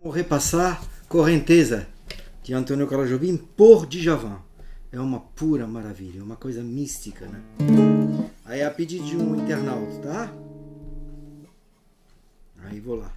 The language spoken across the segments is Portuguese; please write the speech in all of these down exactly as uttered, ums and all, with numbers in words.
Vou repassar Correnteza, de Antônio Carlos Jobim, por Djavan. É uma pura maravilha, uma coisa mística, né? Aí é a pedido de um internauta, tá? Aí vou lá.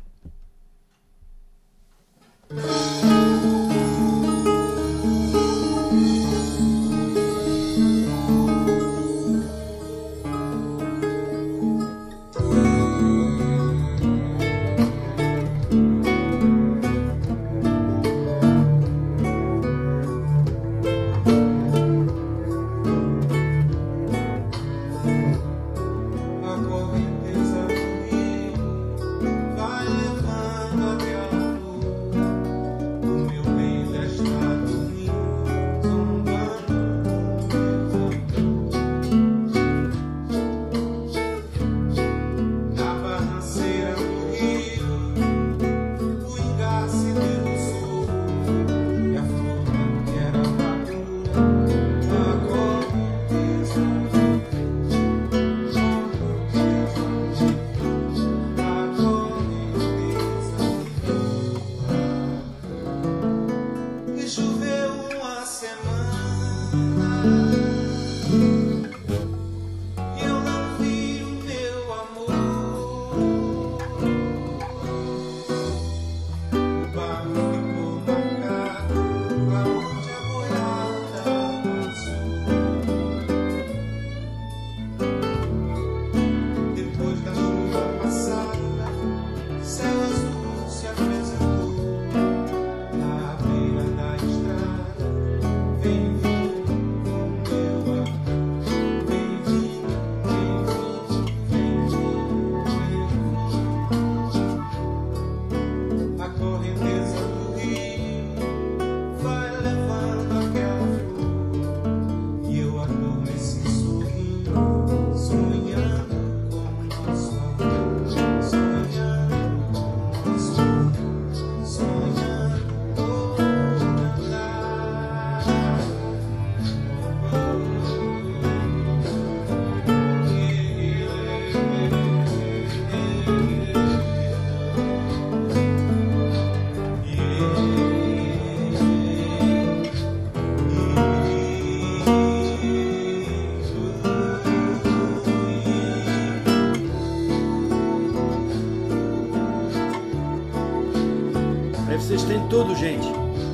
Aí vocês têm tudo, gente.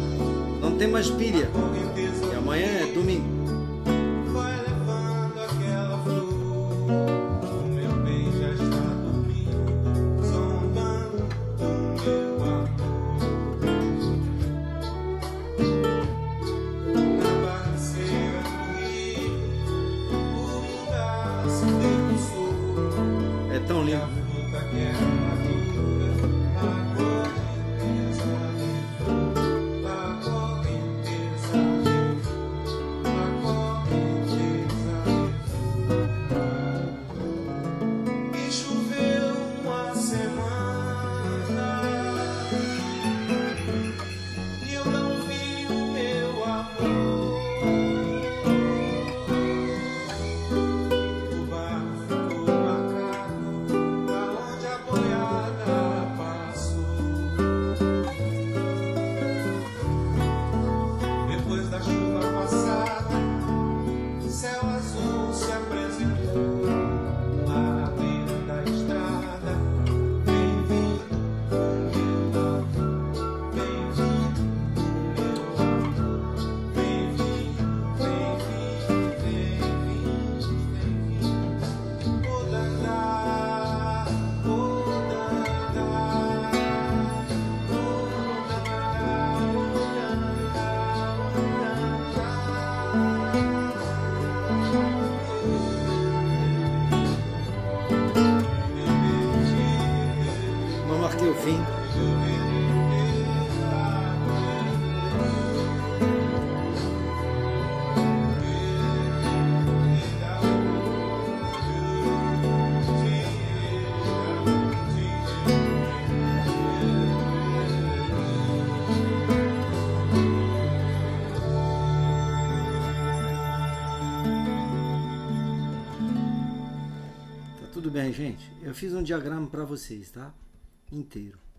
Não tem mais pilha. E amanhã é domingo. É tão lindo. Marquei o fim. Tá tudo bem, gente? Eu fiz um diagrama para vocês, tá? Inteiro.